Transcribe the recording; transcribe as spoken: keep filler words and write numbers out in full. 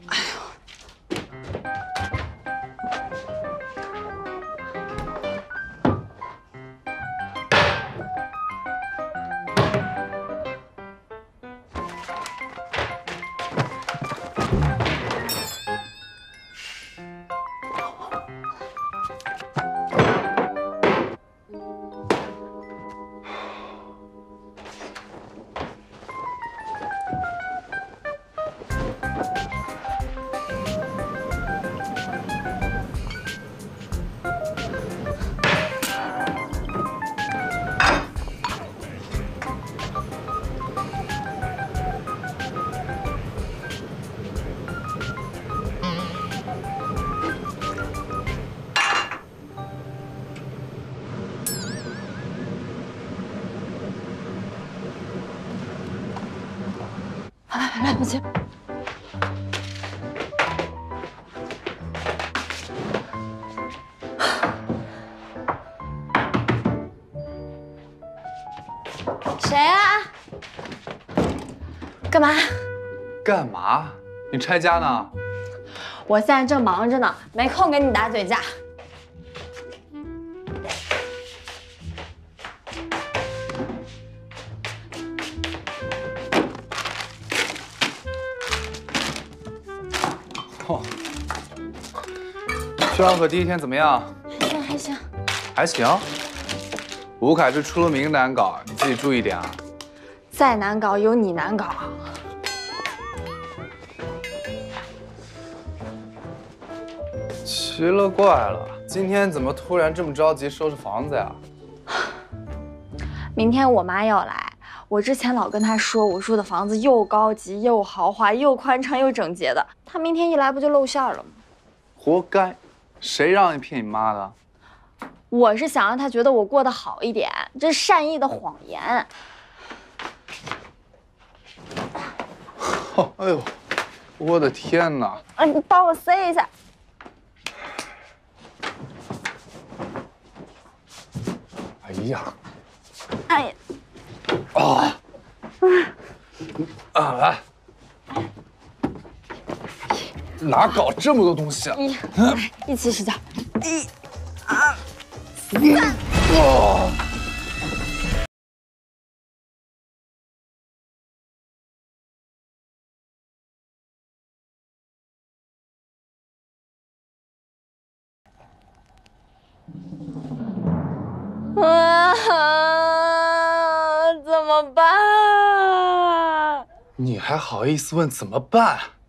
来不及。谁啊？干嘛？ 干嘛？你拆家呢？ 我现在正忙着呢，没空跟你打嘴架。 哦，宣和第一天怎么样？ 还行还行， 还行。吴凯是出了名难搞，你自己注意点啊。 再难搞有你难搞。 奇了怪了，今天怎么突然这么着急收拾房子呀？ 明天我妈要来。 我之前老跟她说，我住的房子又高级又豪华又宽敞又整洁的，她明天一来不就露馅了吗？ 活该，谁让你骗你妈的？ 我是想让她觉得我过得好一点，这是善意的谎言。 哦，哎呦，我的天哪！ 啊，你帮我塞一下。 哎呀， 哎呀。 啊，啊来，哪搞这么多东西啊？ 一，一起使劲，一、二、三， 哇！ 啊，怎么办？ 你还好意思问怎么办？